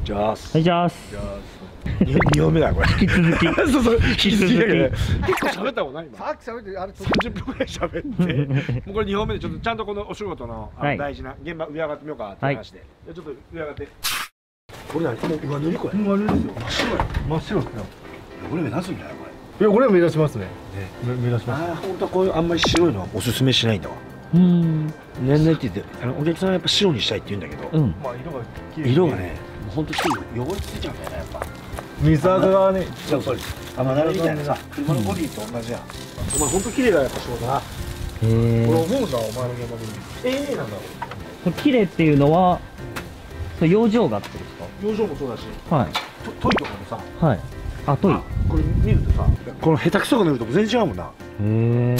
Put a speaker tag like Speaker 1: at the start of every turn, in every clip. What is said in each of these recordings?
Speaker 1: じゃあす。
Speaker 2: はい、じゃあ
Speaker 1: 2本目だこれ。
Speaker 2: 引き続き。
Speaker 1: そうそう、引き続き。
Speaker 2: 引き
Speaker 1: 結構喋ったもんな今。
Speaker 3: さっき喋ってあれ
Speaker 1: 30分ぐらい喋って、もうこれ2本目でちょっとちゃんとこのお仕事の
Speaker 2: はい
Speaker 1: 大事な現場上上がってみようかって話で、ちょっと上上がって。これ何？もう上塗りこれ。
Speaker 3: 真っ白ですよ。
Speaker 1: 真っ白や。
Speaker 3: 真っ白ですよ。
Speaker 1: これ目立つんじゃないこれ。
Speaker 3: いやこれは目立ちますね。目立ちます。
Speaker 1: ああ、本当はこういうあんまり白いのはおすすめしないんだわ。
Speaker 2: 年
Speaker 1: 年々って言ってお客さんはやっぱ白にしたいって言うんだけど、
Speaker 3: まあ色が綺麗。
Speaker 1: 色がね、本当すぐ汚れついちゃうんだよねやっぱ。
Speaker 3: 水垢がね、
Speaker 1: やっぱり雨だれみたいなさ、車のボディと同じやん。お前本当綺麗だやっぱ仕事な。
Speaker 2: へえ。
Speaker 3: 俺思うんだお前の現場で。なんだろ
Speaker 2: 綺麗っていうのは、養生がってことですか？
Speaker 1: 養生もそうだし、
Speaker 2: はい。
Speaker 1: トイとかもさ、
Speaker 2: はい。あ、トイ。
Speaker 1: これ見るとさ、この下手くそが塗ると全然違うもんな。
Speaker 2: へえ。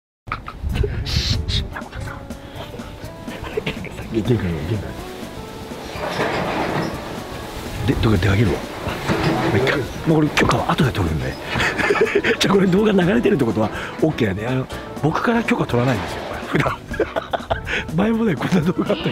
Speaker 1: 玄関玄関で、どっか出かけるわ。もうこれ許可は後で取るんでじゃあこれ動画流れてるってことは OK やね。僕から許可取らないんですよ普段前もねこんな動画あったけ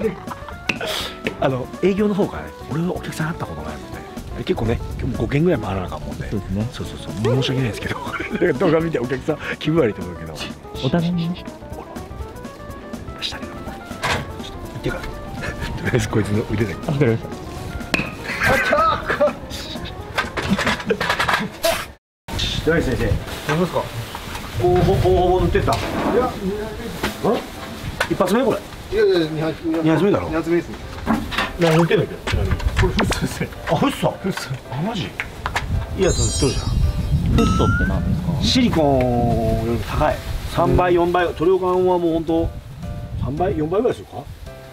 Speaker 1: ど営業の方からね、俺はお客さん会ったことないもんね。結構ね、今日も5件ぐらい回らなあかんもんで。そうですね。そう申し訳ないですけど動画見てお客さん気分悪いと思うけど、
Speaker 2: お互いにね。
Speaker 1: 下にちょっと見てからとりあえずこいつの腕で。
Speaker 2: わかりました。
Speaker 1: 大先生、
Speaker 3: 何ですか。
Speaker 1: ほぼ塗ってた。いや、一発目これ。
Speaker 3: いや2
Speaker 1: 発目だろ。
Speaker 3: 2発目ですね。
Speaker 1: 何塗ってんだっけ？これ
Speaker 3: フッ素ですね。
Speaker 1: あ、フッ素。あ、マジ？いいやつ塗っとるじゃん。
Speaker 2: フッ素って何ですか？
Speaker 1: シリコンより高い。3倍4倍。塗料感はもう本当3倍4倍ぐらいするか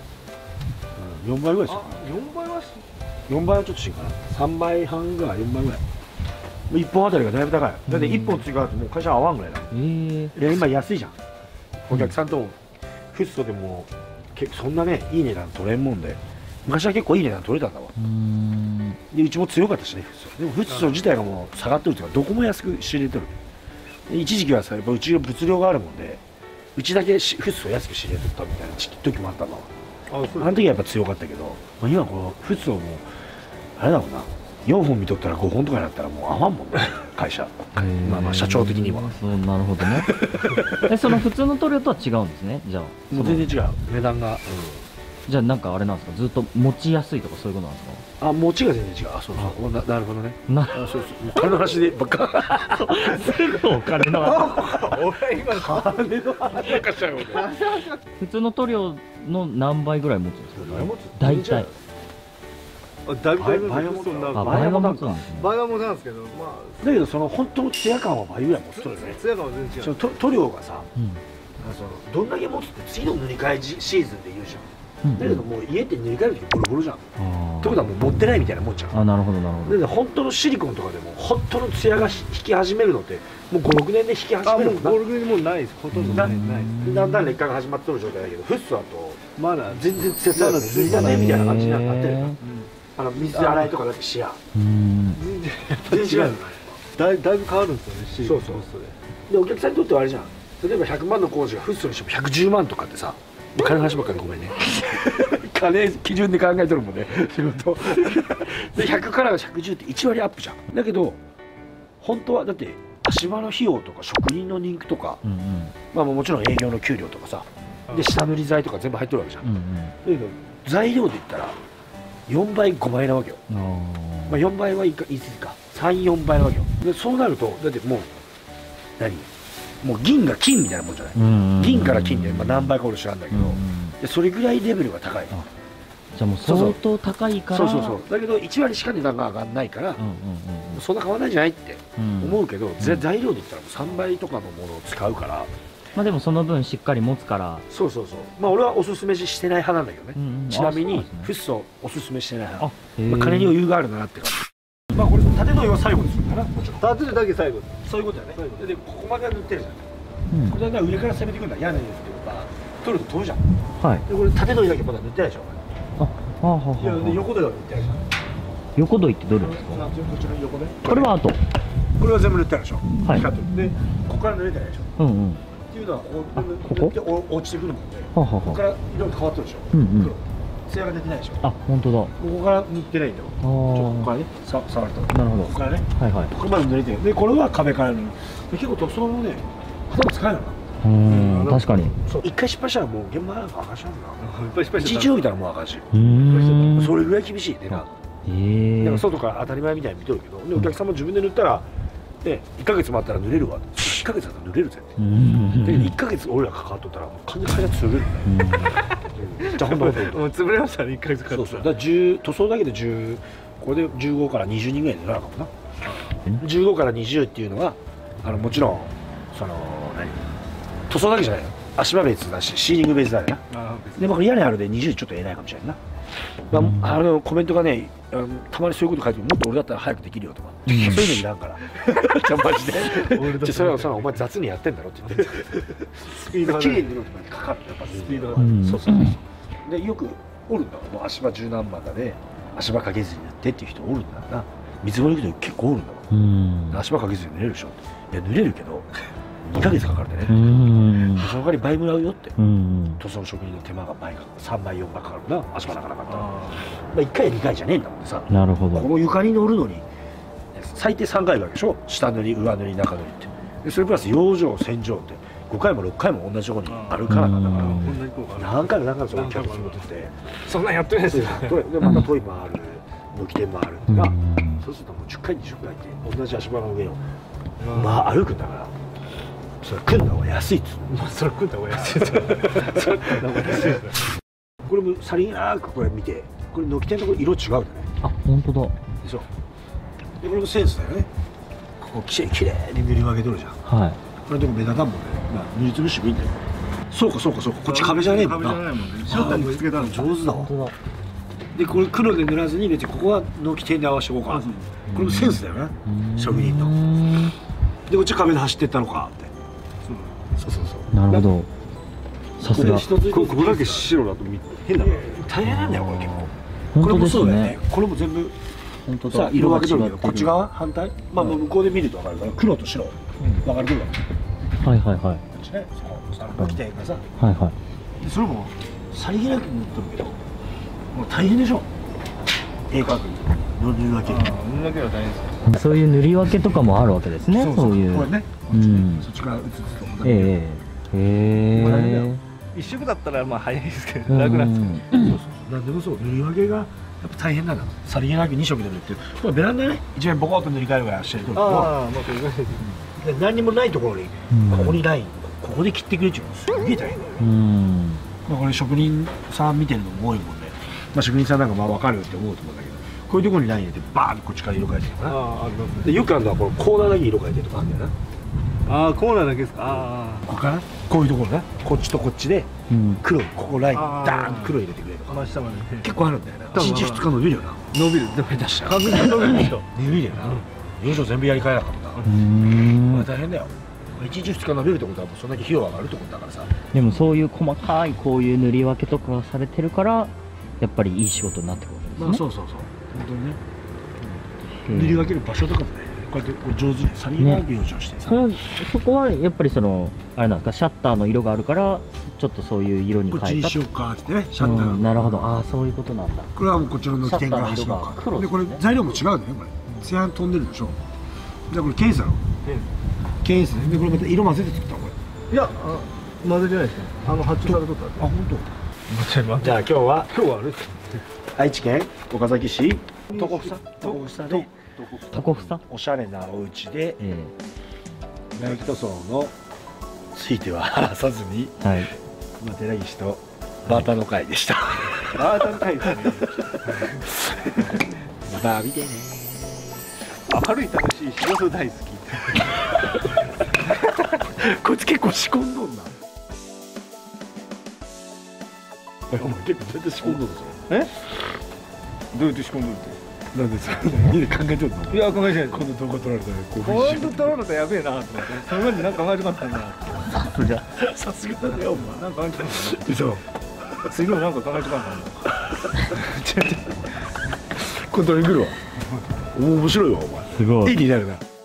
Speaker 1: ？4倍ぐらいするかな。
Speaker 3: 4倍は
Speaker 1: 4倍はちょっとしんかな。3倍半ぐらい、4倍ぐらい。1本あたりがだいぶ高い。だって1本追加だともう会社合わんぐらいだ。で今安いじゃん。お客さんともフッ素でもそんなねいい値段取れんもんで、昔は結構いい値段取れたんだわ。でうちも強かったしねフッ素。でもフッ素自体がもう下がってるっていうかどこも安く仕入れてる。で一時期はさやっぱうち物量があるもんで、うちだけフッ素安く仕入れとったみたいな時もあったんだわ。あの時はやっぱ強かったけど、まあ、今このフッ素もあれだもんな、4本見とったら5本とかになったらもう合わんもんね会社。まあ社長的には。
Speaker 2: そう、なるほどね。その普通の塗料とは違うんですね。じゃあ
Speaker 1: もう全然違う値段が。
Speaker 2: じゃあなんかあれなんですか、ずっと持ちやすいとかそういうことなんですか？
Speaker 1: あ、持ちが全然違う。あ、そうそう、なるほどね。そうそう、金の話でばっか。
Speaker 2: すぐお金の話。
Speaker 3: 俺今
Speaker 1: 金の話なんかしちゃうよね。
Speaker 2: 普通の塗料の何倍ぐらい持つんですか？大体。
Speaker 3: だいぶ
Speaker 1: 倍は持つんだ。
Speaker 2: 倍は持つんですね。
Speaker 3: 倍は持たんですけど、まあ
Speaker 1: だけどその本当のツヤ感は倍ぐらい持つとるよね。
Speaker 3: ツヤ感は全然違う。
Speaker 1: その塗料がさ、どんだけ持つって次の塗り替えシーズンで言うじゃん。だけどもう家って塗り替える時ボロボロじゃん。ってことはもう持ってないみたいなもんじゃん。
Speaker 2: あ、なるほどなるほど。
Speaker 1: で本当のシリコンとかでも本当のツヤが引き始めるのってもう5、6年で引き始めるもんな。
Speaker 3: 5、6年もうないです。ほとんどない。
Speaker 1: だんだん劣化が始まってる状態だけど、フッ素だと
Speaker 3: まだ
Speaker 1: 全然ツヤがついたねみたいな感じになってる。水洗いとかだってしや。全然違う。
Speaker 3: だいぶ変わるんですよね。シリコン。
Speaker 1: そうでお客さんにとってはあれじゃん。例えば100万の工事がフッ素にしても110万とかってさ、金の話ばっかりごめんね。金基準で考えとるもんね仕事で100から110って1割アップじゃん。だけど本当はだって足場の費用とか職人の人気とか、まあもちろん営業の給料とかさで下塗り剤とか全部入ってるわけじゃん。だけど材料で言ったら4倍5倍なわけよ。まあ4倍は言い過ぎか、3、4倍なわけよ。でそうなるとだってもうもう銀が金みたいなもんじゃない。銀から金で、まあ、何倍か俺知らんだけど、でそれぐらいレベルが高い。
Speaker 2: じゃあもう相当高いから。
Speaker 1: そうだけど1割しか値段が上がらないから、そんな変わらないんじゃないって思うけど、材料で言ったら3倍とかのものを使うから。
Speaker 2: まあでもその分しっかり持つから。
Speaker 1: そうまあ俺はおすすめしてない派なんだけどね。ちなみにフッ素おすすめしてない派。まあ金に余裕があるなって感じ。まあこれ縦の絵は最後でするかな。もちろん
Speaker 3: 縦だけ最後。
Speaker 1: そういうことだね。でここまで塗ってるじゃん。これだから上から攻めていくんだ。屋根ですけどさ、取ると飛ぶじゃん。
Speaker 2: はい。
Speaker 1: でこれ縦の絵だけまだ塗ってないでしょ。いやで横では塗ってないじゃん。
Speaker 2: 横どいってどれですか？
Speaker 1: こっちの横ね。
Speaker 2: これは後。
Speaker 1: これは全部塗ってあるでしょ。
Speaker 2: はい。
Speaker 1: でここから塗れてないでしょ。っていうのはこう塗って落ちてくるもんで、ここから色変わってるでしょ。黒。 艶が出てないでしょ。
Speaker 2: あ、本当だ。
Speaker 1: ここから塗ってないんだよ。ここからね、触ると。
Speaker 2: なるほど
Speaker 1: ここからね、
Speaker 2: はいはい。
Speaker 1: ここまで塗れてる。で、これは壁から塗る。結構塗装もね、ほとんど使えないの。
Speaker 2: 確かに。
Speaker 1: そう、一回失敗したらもう現場なんか赤しちゃうんだ。
Speaker 3: いっぱい失敗し
Speaker 1: 一
Speaker 3: て
Speaker 1: 日置いたらもう赤し。
Speaker 2: うん
Speaker 1: それぐらい厳しいでな。だから外から当たり前みたいに見とるけど、でお客さんも自分で塗ったら、ね、1ヶ月待ったら塗れるわ。1ヶ月だったら塗れるぜ。だけど1ヶ月俺ら関わっとったらもう完全に潰れるんだよ。じゃあほんと
Speaker 3: もう潰れましたね、1ヶ月かか
Speaker 1: そうそう。だから塗装だけで10、これで15から20人ぐらい塗らなかもな。15から20っていうのはもちろんその塗装だけじゃないよ。足場別だしシーリング別だよな。でも屋根あるで20ちょっと得ないかもしれんな。コメントがね、たまにそういうこと書いてもっと俺だったら早くできるよとか、そういうのいらんからじゃあマジでそれはお前雑にやってんだろって言ってスピード綺麗に塗るとかかかる。やっぱスピードがそうそうでよくおるんだ。もう足場十何万だで足場かけずに塗ってっていう人おるんだな。見積もり行くと結構おるんだわ。足場かけずに塗れるでしょ。いや塗れるけど2ヶ月かかるってね。その代わり倍もらうよって。塗装職人の手間が倍かかる。3倍4倍かかるな。足場なかなかったら1回や2回じゃねえんだもんでさ。
Speaker 2: なるほど。
Speaker 1: この床に乗るのに最低3回わけでしょ。下塗り上塗り中塗りってで、それプラス養生洗浄って5回も6回も同じところにあるからなんだから、何回も何回もそのキャベツ持ってて、
Speaker 3: そんなんやってないですよ。
Speaker 1: でまたトイもある、抜き点もあるってな。そうするともう10回20回って同じ足場の上をまあ歩くんだから、それ組んだ方が安いっつう。
Speaker 3: それ組んだ方が安いですよ。それ組んだ方が安いですよ。
Speaker 1: これもさりげなくこれ見て、これ軒天のところ色違うじゃない
Speaker 2: あ、本当だ。
Speaker 1: でしょ。でこれもセンスだよね。ここきれいに塗り分けとるじゃん。
Speaker 2: はい。
Speaker 1: これでも目立たんもんね。まあ塗りつぶしてもいいんだよ。そうかそうかそうか。こっち壁じゃねえもんな。
Speaker 3: 壁じゃないもんね。シャッターにくっつけたの
Speaker 1: 上手だわ。
Speaker 2: 本当だ。
Speaker 1: でこれ黒で塗らずに別にここは軒天で合わせておこうか。これもセンスだよね。職人の。でこっち壁で走ってったのかって。そうそうそう。
Speaker 2: なるほど。さすが。
Speaker 3: ここだけ白だと変だな。
Speaker 1: 大変なんだよこれ結構。
Speaker 2: 本当
Speaker 1: これも
Speaker 2: ですね
Speaker 1: そうだよね。。これも全部
Speaker 2: 本当だ。
Speaker 1: さ色分けとるけど、
Speaker 2: 色が違ってる
Speaker 1: こっち側反対。まあ向こうで見ると分かるから黒と白分かるとるわけ。
Speaker 2: はいはいはい。
Speaker 1: こっちね。そう軒天がさ。
Speaker 2: はいはい。
Speaker 1: でそれもさりげなく塗っとるけど、もう大変でしょ。絵描くの塗り分け。
Speaker 3: 塗るだけは大変ですよ。
Speaker 2: そういう塗り分けとかもあるわけですね。そういう。
Speaker 1: これね。そっちから映すと。
Speaker 2: ええ。
Speaker 3: 一色だったらまあ早いですけど楽なんですけど。
Speaker 1: そうそう。なんでもそう塗り分けがやっぱ大変なんだ。さりげなく2色で塗ってる。これベランダね。一面ボコッと塗り替えるからしてるけど。
Speaker 3: ああ、まあ
Speaker 1: で何にもないところにここにラインここで切ってくれっていうのすげえ大変だよね。まあこれ職人さん見てるのも多いもんで、まあ職人さんなんかまあ分かるって思うと思うんだけど、こういうところにライン入れてバーンとこっちから色変えてるかな。
Speaker 3: ありますね。
Speaker 1: でよくあるのはこのコーナーだけ色変えてるとかあるんだよな。
Speaker 3: ああ、コーナーだけですか。あ
Speaker 1: ここからこういうところね、こっちとこっちで黒ここラインダーン黒入れてくれと
Speaker 3: あ、
Speaker 1: か
Speaker 3: 真下まで
Speaker 1: 結構あるんだよな。
Speaker 3: 多分
Speaker 1: 1日2日伸びるよな。
Speaker 3: 伸びる。
Speaker 1: 伸び出した
Speaker 3: 完全に伸びる人。
Speaker 1: 伸びるよな。養生全部やり替えなかったな。大変だよ。1日2日伸びるってことはもうそんだけ費用上がるってことだからさ。
Speaker 2: でもそういう細かいこういう塗り分けとかがされてるからやっぱりいい仕事になってくるわけですね。
Speaker 1: まあそうそうそう。本当にね。塗り分ける場所とかもね、こうやってこう上手にさりげなく養生してさ。
Speaker 2: そこはやっぱりそのあれなんですか、シャッターの色があるからちょっとそういう色に
Speaker 1: こっち
Speaker 2: 変えた。
Speaker 1: にしようかってね、シャッターが。
Speaker 2: なるほど。ああ、そういうことなんだ。
Speaker 1: これはもうこっちの軒天から走ろうか。でこれ材料も違うんだよこれ。ツヤン飛んでるでしょ。じゃあこれケースだろ。ケースでこれまた色混ぜて作ったのこれ。
Speaker 3: いや、混ぜてないですね。発注されとったんで。
Speaker 1: あ本当。じゃあ今日は
Speaker 3: あれです
Speaker 1: 愛知県岡崎市床房で
Speaker 2: 床房。
Speaker 1: おしゃれなお家で内気塗装のついては話さずに、
Speaker 2: はい。
Speaker 1: まあ寺岸とバーターの会でした。
Speaker 3: バーターの回ですね。
Speaker 1: また見てね。
Speaker 3: 明るい楽しい仕事大好き。
Speaker 1: こいつ結構仕込んどんな。お前結構全然仕込んどんぞ。
Speaker 3: どうやって仕込んでるって。
Speaker 1: なんでさ、家で考えとるの。
Speaker 3: いや、考えてない。
Speaker 1: 今度動画撮られたらこう
Speaker 3: 本当取られたらやべえなと思って。その前になんか考えてなかったんだ。
Speaker 1: さすがだねお前。
Speaker 3: なんか考えてなかった。
Speaker 1: 嘘。
Speaker 3: 次もなんか考えてなかったんだ。
Speaker 1: 今度撮りに来るわ。面白いわお前。
Speaker 2: すごい。
Speaker 1: 絵になるな。